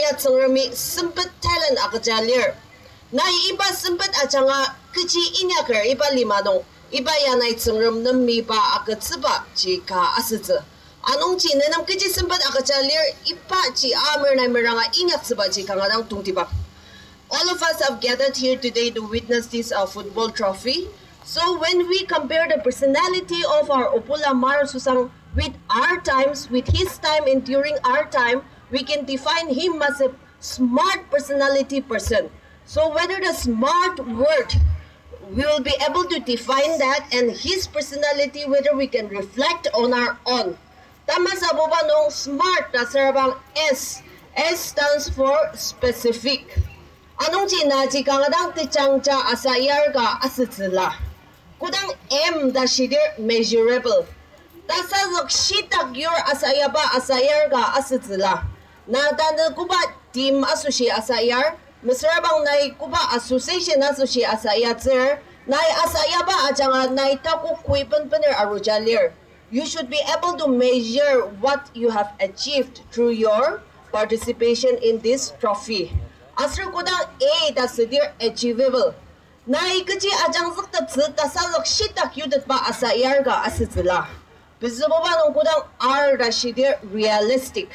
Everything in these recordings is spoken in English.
asaya tsungrami sempet talent akajalir. Na iba sempet ajanga keci inyaker iba limanong iba yanay tsungrum nami ba akatsiba jika asitze. Anong ci nenam keci sempet akajalir iba ci amer na meranga inyak tsiba jika ngadang tungtiba. All of us have gathered here today to witness this football trophy. So when we compare the personality of our Upula Marososang with our times, with his time and during our time, we can define him as a smart personality person. So whether the smart word, we will be able to define that, and his personality, whether we can reflect on our own. Tama sa baba nung smart na sarabang S. S stands for specific. Anong chinaji ka ngadang tichangcha asayar ka asitsila. Kudang M da shidir measurable. Tasazok shitak yor asayaba asayar ka asitsila. Na tanda kuba team asushi asayar. Masarabang nai kuba association asushi asayat sir. Nai asayaba ajanga nai taku kuipan paner arujalir. You should be able to measure what you have achieved through your participation in this trophy. Asra kudang A dasidir achievable. Nai kaji ajang zakta tsu tasalok shitak yudat ba asayar ga asitsila. Bizababa nung kudang R dasidir realistic.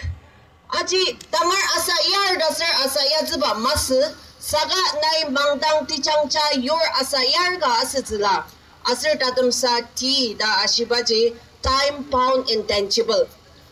Aji tamar asayar dasar asayat ziba masu saga nai mangdang tichangcha yor asayar ga asitsila. Asir tatum sa T da ashibaji time pound intangible.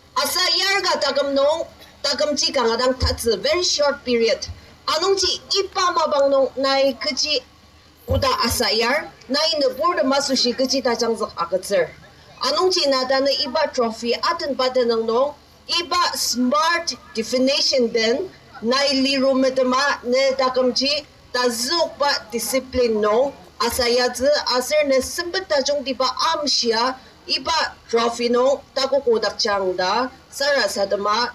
Asayar ga tagam nung tagam chi kangadang tatsu very short period. Anong chi ipa mabang nung nai kaji kuda asayar nai nebur de masushi kaji tajang zak akatsir. Anong chi nada na iba trophy atan pada nang nung iba smart definition din nai liru metama ne takamchi tazuk ba discipline no asayat asir ne sempet tajong diba amsia iba trophy no takukudak chang da sara sadama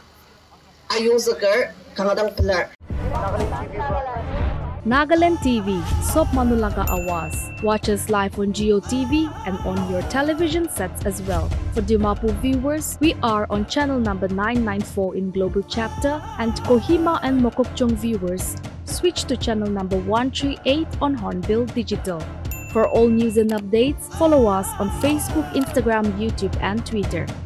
ayung zakar kangadang pilar. Nagaland TV, Sop Manulaga Awas. Watch us live on Geo TV and on your television sets as well. For Dimapu viewers, we are on channel number 994 in Global Chapter, and Kohima and Mokokchung viewers, switch to channel number 138 on Hornbill Digital. For all news and updates, follow us on Facebook, Instagram, YouTube and Twitter.